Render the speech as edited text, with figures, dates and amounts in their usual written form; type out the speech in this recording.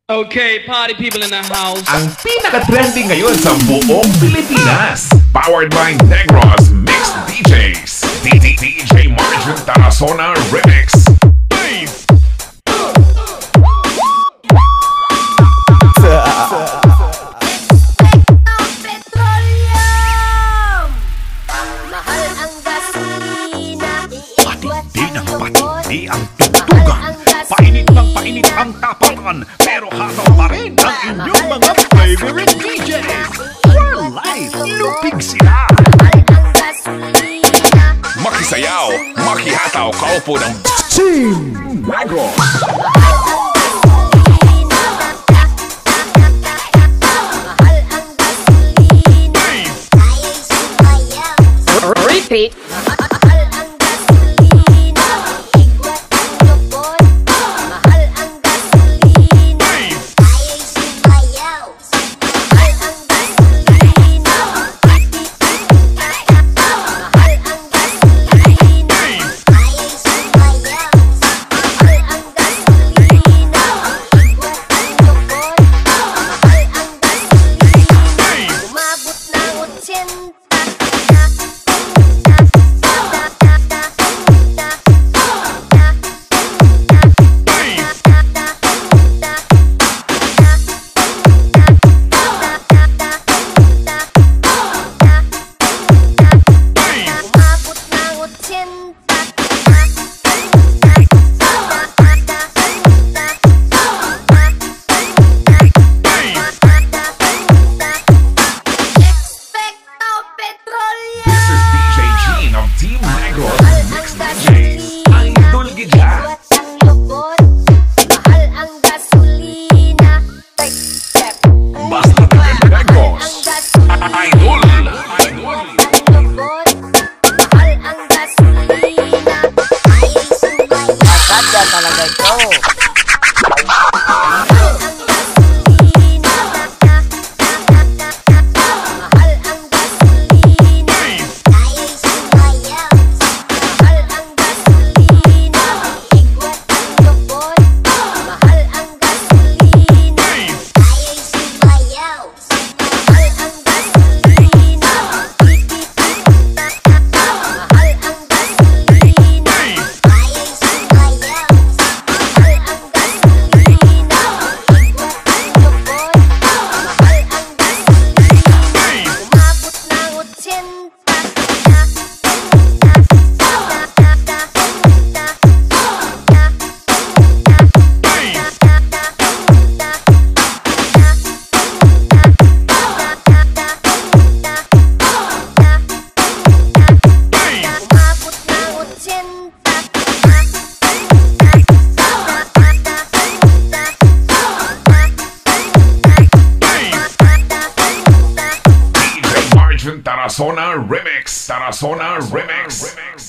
Okay, party people in the house. Ang pinaka-trending ngayon sa buong Pilipinas. Powered by Negros Mixed DJs. DJ Marjun Tarazona Remix. Bass! Mahal ang gasolina. Patindi ng patindi ang tugtugan. Painit ang tapatan. Pero hataw pa rin ang inyong mga favorite DJs. For life, lupig sila. Mahal ang gasolina. Makisayaw, makihataw, kaupo ng Team Negros. Mahal ang gasolina. Repeat. Mahal ang gasolina. Igwat ang lupon. Mahal ang gasolina. Ayay sumayaw. Mahal ang gasolina. Mahal ang gasolina. Ayay sumayaw. Mahal ang gasolina. Igwat ang lupon. Mahal ang gasolina. Umabot ng 80. Umabot ng 80. Expecto Petroleo. This is DJ Gene of Team Negros Mahal ang Mixed DJs. gasolina. Idol Gidya. Igwat ang lupon. Mahal ang gasolina. Step. Basta Team Negros. Ang gasolina. Idol. Ang lupon. Mahal ang gasolina. Ayay sumayaw. Sadya talaga ito. Mahal ang gasolina. Mahal ang gasolina. Ayay sumayaw. Mahal ang gasolina. Igwat ang lupon. Mahal ang gasolina. Ayay sumayaw. Mahal ang gasolina. Mahal ang gasolina. Ayay sumayaw. Mahal ang gasolina. Igwat ang lupon. Mahal ang gasolina. Umabot ng 80. Umabot ng 80. DJ Marjun Tarazona Remix. Tarazona Remix.